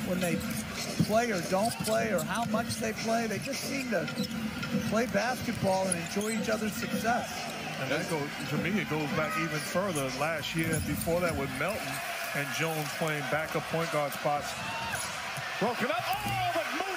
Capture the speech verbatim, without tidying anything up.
when they play or don't play or how much they play. They just seem to play basketball and enjoy each other's success. And that goes, to me, it goes back even further. Last year and before that with Melton and Jones playing backup point guard spots. Broken up. Oh, but